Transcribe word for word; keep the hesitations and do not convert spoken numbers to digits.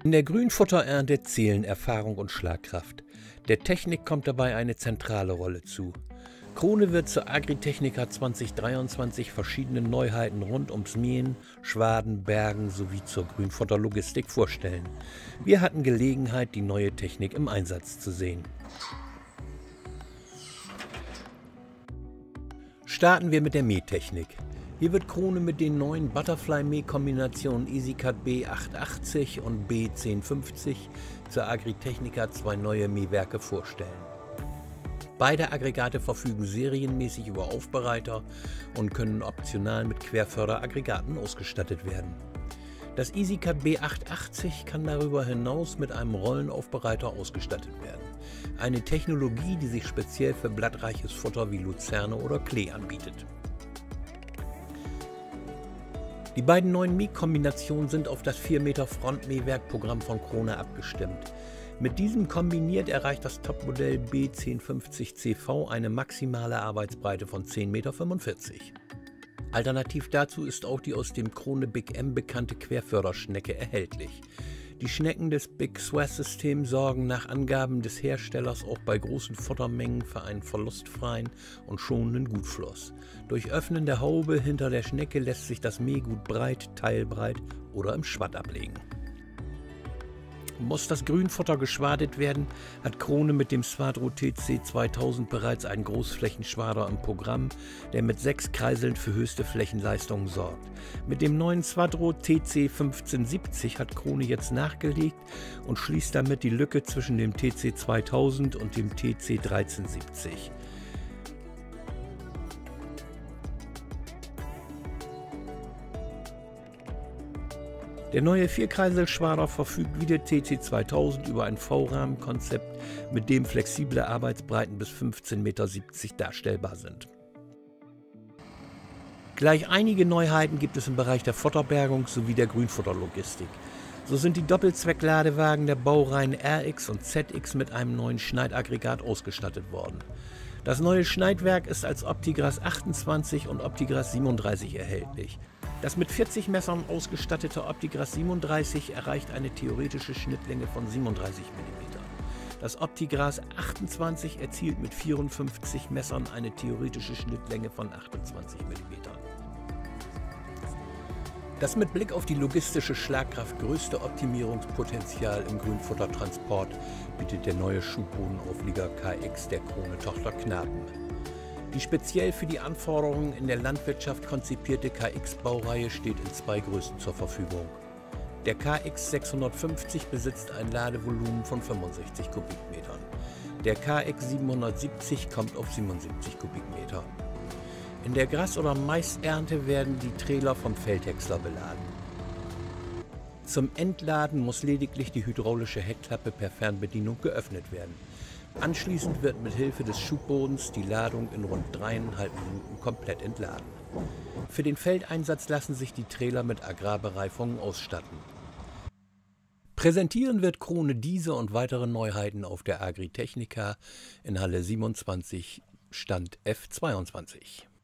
In der Grünfutterernte zählen Erfahrung und Schlagkraft. Der Technik kommt dabei eine zentrale Rolle zu. Krone wird zur Agritechnica zwanzig dreiundzwanzig verschiedene Neuheiten rund ums Mähen, Schwaden, Bergen sowie zur Grünfutterlogistik vorstellen. Wir hatten Gelegenheit, die neue Technik im Einsatz zu sehen. Starten wir mit der Mähtechnik. Hier wird Krone mit den neuen Butterfly-Mähkombinationen EasyCut B achthundertachtzig und B zehn fünfzig zur Agritechnica zwei neue Mähwerke vorstellen. Beide Aggregate verfügen serienmäßig über Aufbereiter und können optional mit Querförderaggregaten ausgestattet werden. Das EasyCut B achthundertachtzig kann darüber hinaus mit einem Rollenaufbereiter ausgestattet werden. Eine Technologie, die sich speziell für blattreiches Futter wie Luzerne oder Klee anbietet. Die beiden neuen Mähkombinationen sind auf das vier Meter Frontmähwerk-Programm von Krone abgestimmt. Mit diesem kombiniert erreicht das Topmodell B zehn fünfzig C V eine maximale Arbeitsbreite von zehn Meter fünfundvierzig. Alternativ dazu ist auch die aus dem Krone Big M bekannte Querförderschnecke erhältlich. Die Schnecken des Big Swath-Systems sorgen nach Angaben des Herstellers auch bei großen Futtermengen für einen verlustfreien und schonenden Gutfluss. Durch Öffnen der Haube hinter der Schnecke lässt sich das Mähgut breit, teilbreit oder im Schwatt ablegen. Muss das Grünfutter geschwadet werden, hat Krone mit dem Swadro T C zweitausend bereits einen Großflächenschwader im Programm, der mit sechs Kreiseln für höchste Flächenleistungen sorgt. Mit dem neuen Swadro T C fünfzehn siebzig hat Krone jetzt nachgelegt und schließt damit die Lücke zwischen dem T C zweitausend und dem T C dreizehn siebzig. Der neue Vierkreiselschwader verfügt wie der T C zweitausend über ein V-Rahmenkonzept, mit dem flexible Arbeitsbreiten bis fünfzehn Meter siebzig darstellbar sind. Gleich einige Neuheiten gibt es im Bereich der Futterbergung sowie der Grünfutterlogistik. So sind die Doppelzweckladewagen der Baureihen R X und Z X mit einem neuen Schneidaggregat ausgestattet worden. Das neue Schneidwerk ist als Optigras achtundzwanzig und Optigras siebenunddreißig erhältlich. Das mit vierzig Messern ausgestattete Optigras siebenunddreißig erreicht eine theoretische Schnittlänge von siebenunddreißig Millimeter. Das Optigras achtundzwanzig erzielt mit vierundfünfzig Messern eine theoretische Schnittlänge von achtundzwanzig Millimeter. Das mit Blick auf die logistische Schlagkraft größte Optimierungspotenzial im Grünfuttertransport bietet der neue Schubbodenauflieger K X der Krone-Tochter Knapen. Die speziell für die Anforderungen in der Landwirtschaft konzipierte K X-Baureihe steht in zwei Größen zur Verfügung. Der K X sechshundertfünfzig besitzt ein Ladevolumen von fünfundsechzig Kubikmetern. Der K X siebenhundertsiebzig kommt auf siebenundsiebzig Kubikmeter. In der Gras- oder Maisernte werden die Trailer vom Feldhäcksler beladen. Zum Entladen muss lediglich die hydraulische Heckklappe per Fernbedienung geöffnet werden. Anschließend wird mit Hilfe des Schubbodens die Ladung in rund dreieinhalb Minuten komplett entladen. Für den Feldeinsatz lassen sich die Trailer mit Agrarbereifungen ausstatten. Präsentieren wird Krone diese und weitere Neuheiten auf der Agritechnica in Halle siebenundzwanzig, Stand F zweiundzwanzig.